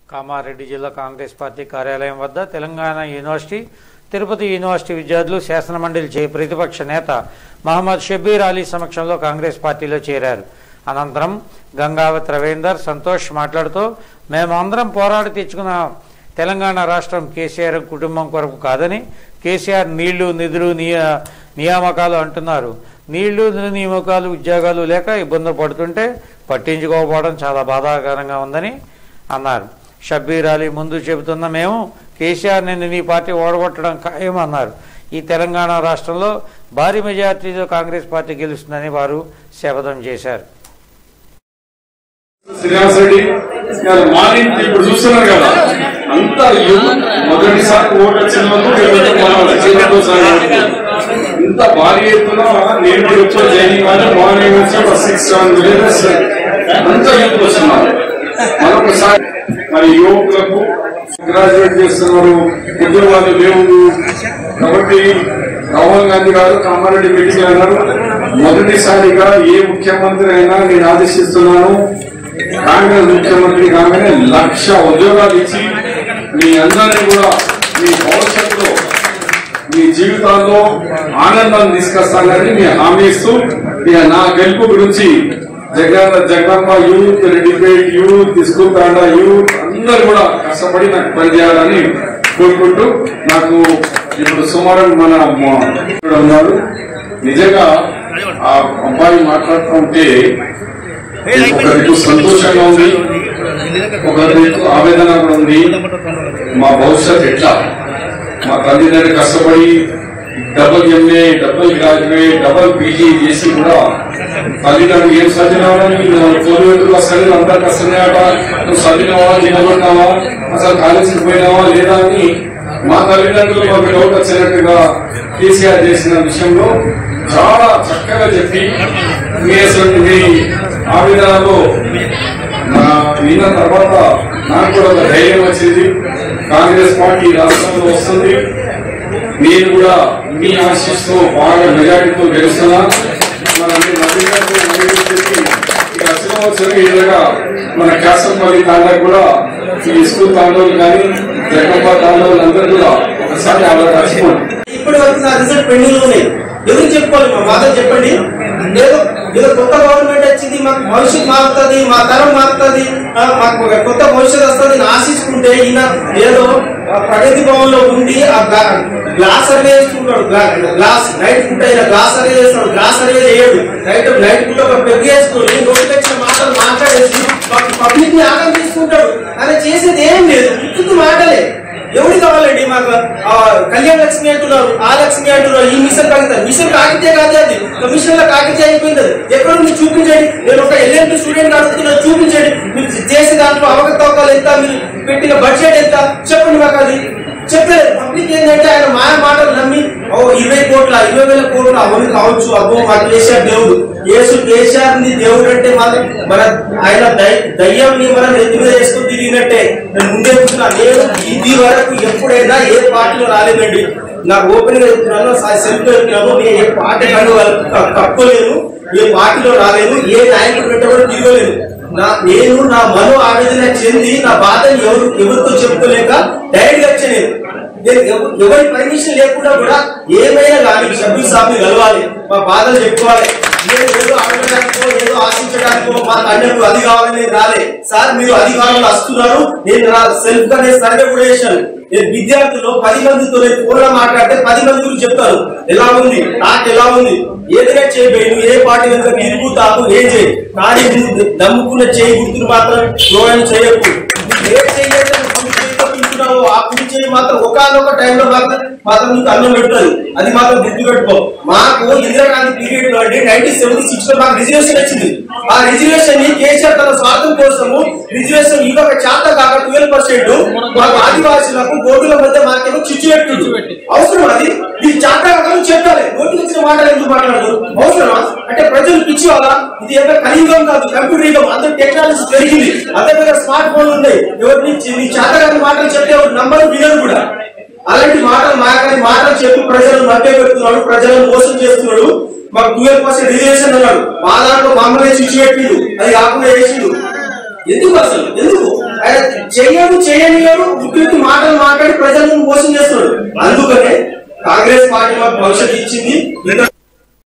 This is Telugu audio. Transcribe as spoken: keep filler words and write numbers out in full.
కామారెడ్డి జిల్లా కాంగ్రెస్ పార్టీ కార్యాలయం వద్ద తెలంగాణ యూనివర్సిటీ, తిరుపతి యూనివర్సిటీ విద్యార్థులు శాసనమండలి చే ప్రతిపక్ష నేత మహమ్మద్ షబ్బీర్ అలీ సమక్షంలో కాంగ్రెస్ పార్టీలో చేరారు. అనంతరం గంగావత్ రవీందర్ సంతోష్ మాట్లాడుతూ, మేమందరం పోరాడి తెచ్చుకున్న తెలంగాణ రాష్ట్రం కేసీఆర్ కుటుంబం కొరకు కాదని, కేసీఆర్ నీళ్లు నిధులు నియామకాలు అంటున్నారు. నీళ్లు నియామకాలు ఉద్యోగాలు లేక ఇబ్బందులు పడుతుంటే పట్టించుకోకపోవడం చాలా బాధాకరంగా ఉందని అన్నారు. షబ్బీర్ అలీ ముందు చెబుతున్న మేము కేసీఆర్ నిన్ను నీ పార్టీ ఓడగొట్టడం ఖాయమన్నారు. ఈ తెలంగాణ రాష్ట్రంలో భారీ మెజార్టీతో కాంగ్రెస్ పార్టీ గెలుస్తుందని వారు శపథం చేశారు. ఇంత భారీ ఎత్తున నేను జాయినింగ్ కానీ మార్నింగ్ వచ్చి ఒక సిక్స్ సెవెన్ విలేజెస్ అంతా యూత్ వస్తున్నారు. మరొకసారి మరి యువకులకు గ్రాడ్యుయేట్ చేస్తున్నారు, ఉద్యోగాలు లేవు. కాబట్టి రాహుల్ గాంధీ గారు కామారెడ్డి మీటింగ్ అన్నారు, మొదటిసారిగా ఏ ముఖ్యమంత్రి అయినా నేను ఆదేశిస్తున్నాను, కాంగ్రెస్ ముఖ్యమంత్రి కాగానే లక్ష ఉద్యోగాలు ఇచ్చి మీ అందరినీ కూడా మీ భవిష్యత్తులో మీ జీవితాల్లో ఆనందాన్ని తీసుకొస్తానని మీ హామీ ఇస్తూ నా గెలుపు గురించి జగన్ జగన్మ youth, Reddypet youth, school Tanda youth అందరూ కూడా కష్టపడి నాకు పనిచేయాలని కోరుకుంటూ, నాకు ఇప్పుడు సుమారు మన ఉన్నారు. నిజంగా ఆ అబ్బాయి మాట్లాడుతూ ఉంటే ఒకరికి సంతోషంగా ఉంది, ఒకరికి ఆవేదన కూడా ఉంది. మా భవిష్యత్ ఎట్లా, మా తల్లిదండ్రులు కష్టపడి double MA, double graduate, double PG చేసి కూడా తల్లిదండ్రులు ఏం చదివినావని తోలివేతులు అసలు అంతా కష్టమే ఆట, నువ్వు చదివినావా, నిలబడినావా, అసలు కాలేజీకి పోయినావా లేదా అని మా తల్లిదండ్రులు మాకు డౌట్ వచ్చినట్టుగా కేసీఆర్ చేసిన విషయంలో చాలా చక్కగా చెప్పి మీ అసలు మీ ఆవేదనలో విన్న తర్వాత నాకు కూడా ఒక ధైర్యం వచ్చింది. కాంగ్రెస్ పార్టీ రాష్ట్రంలో వస్తుంది, నేను కూడా మీ ఆశీస్సుతో బాగా మెజార్టీతో గెలుస్తున్నా. మన ఇలాగా మన కాసంపల్లి తాండా కూడా ఈ స్కూల్ తాండవులు కానీ జగన్పా తాండవులు అందరూ కూడా ఒకసారి అలా రాసుకోండి. ఇప్పటి వరకు నా రిజల్ట్ పెండింగ్ ఉన్నాయి, ఎవరు చెప్పుకోవాలి, మా బాధ చెప్పండి. ఏదో ఏదో కొత్త గవర్నమెంట్ వచ్చింది, మాకు భవిష్యత్ మారుతుంది, మా తరం మారుతుంది, మాకు కొత్త భవిష్యత్ వస్తుంది ఆశించుకుంటే ఈయన ఏదో ప్రగతి భవన్ లో ఉండి ఆ గ్లాస్ సర్వే చేసుకుంటాడు. గ్లాస్ నైట్ పూట అయినా గ్లాస్ సర్వే చేస్తాడు, గ్లాస్ సర్వే చేయడు. నైట్ నైట్ పూట ఒక పెద్ద చేసుకుని నోటి లక్షల మాటలు మాట్లాడేసి పబ్లిక్ ని ఆనందం తీసుకుంటాడు. ఆయన చేసేది ఏం లేదు, ఉత్తుకు మాటలే. ఎవరు కావాలండి మాకు? కళ్యాణ లక్ష్మి అంటున్నారు, ఆ లక్ష్మి అంటున్నారు, ఈ మిషన్ కాగితారు. మిషన్ కాగితే కాదు, అది మిషన్ లో కాగితే అయిపోయింది. ఎక్కడ మీరు చూపించండి. నేను ఒక ఎల్ఎంపీ స్టూడెంట్ అడుగుతున్నా, చూపించండి. మీరు చేసే దాంట్లో అవకతవకలు ఎంత, మీరు పెట్టిన బడ్జెట్ ఎంత చెప్పండి మాకు. అది చెప్పలేదు. పబ్లిక్ ఏంటంటే ఆయన మాయ మాటలు నమ్మి ఓ ఇరవై కోట్ల ఇరవై వేల కోట్ల అవన్నీ కావచ్చు, అబ్బో మా కేసీఆర్ దేవుడు, యేసు కేసీఆర్ ని దేవుడు అంటే మాత్రం మన ఆయన దయ్యంని మనం ఎత్తి మీద వేసుకుని తిరిగినట్టే. నేను ముందే చెప్తున్నా, నేను ఇది వరకు ఎప్పుడైనా ఏ పార్టీలో రాలేదండి. నాకు ఓపెన్ గా చెప్తున్నాను, సెల్ఫ్ చెప్తున్నాను, నేను ఏ పార్టీ కప్పుకోలేను, ఏ పార్టీలో రాలేను, ఏ నాయకుడు పెట్టబడి తిరగలేను. నా నేను నా మనో ఆవేదన చెంది నా బాధని ఎవరు ఎవరితో చెప్పుకోలేక డైరెక్ట్ గా వచ్చాను. నేను ఎవరి పర్మిషన్ లేకుండా కూడా ఏమైనా కానీ షబ్బీర్ సాబ్ ని కలవాలి, మా బాధలు చెప్పుకోవాలి. నేను ఏదో అడగడానికో ఏదో ఆశించడానికో మా తండ్రికి అది కావాలని రాలే సార్. మీరు అధికారులు వస్తున్నారు, నేను నా సెల్ఫ్ గా నేను సర్వే కూడా చేశాను. నేను విద్యార్థులు పది మందితో నేను ఫోన్ లో మాట్లాడితే పది మంది గురించి చెప్తాను, ఎలా ఉంది నాకు ఎలా ఉంది, ఏదైనా చేయబోయి నువ్వు ఏ పార్టీ కనుక తిరుగుతావు ఏం చేయి, కానీ నువ్వు నమ్ముకున్న చేయి గుర్తులు మాత్రం ద్రోహం చేయకు. ఏ చేయలేదు తింటున్నావు ఆ కుడి చేయి మాత్రం ఒకనొక టైంలో మాత్రం మాత్రం నీకు అన్నం పెడుతుంది, అది మాత్రం గుర్తు పెట్టుకో. మాకు ఇందిరాగాంధీ పీరియడ్ లో అంటే నైన్టీన్ సెవెంటీ సిక్స్ లో మాకు రిజర్వేషన్ వచ్చింది. ఆ రిజర్వేషన్ ని కేసీఆర్ తన స్వార్థం కోసము రిజర్వేషన్ ఇంకొక శాత కాక ట్వెల్వ్ పర్సెంట్ మాకు ఆదివాసులకు గోడుల మధ్య మాకేమో చిచ్చు పెట్టుంది. అవసరం అది ఇది శాత కాక చెప్పాలి. నోటికి వచ్చిన మాటలు ఎందుకు మాట్లాడదు? అవసరమా? అంటే ప్రజలు పిచ్చి వాళ్ళ ఇది ఏదో కలియుగం కాదు, కంప్యూటర్ యుగం. అందరూ టెక్నాలజీ పెరిగింది, అదే విధంగా స్మార్ట్ ఫోన్లు ఉన్నాయి. ఎవరిని నీ శాత కాని మాటలు చెప్తే నంబర్ వినరు కూడా. అలాంటి మాటలు మాకని మాటలు చెప్పి ప్రజలను మధ్య పెడుతున్నాడు, ప్రజలను మోసం చేస్తున్నాడు. మాకు ట్వెల్వ్ పర్సెంట్ రిజర్వేషన్ అన్నాడు, మా దాంట్లో మమ్మల్ని చిచ్చు పెట్టిండు, అది కాకుండా చేసిండు. ఎందుకు అసలు ఎందుకు? ఆయన చెయ్యడు చేయనియడు ఉట్టి మాటలు మాట్లాడి ప్రజలను మోసం చేస్తున్నాడు. అందుకనే కాంగ్రెస్ పార్టీ మాకు భవిష్యత్తు ఇచ్చింది.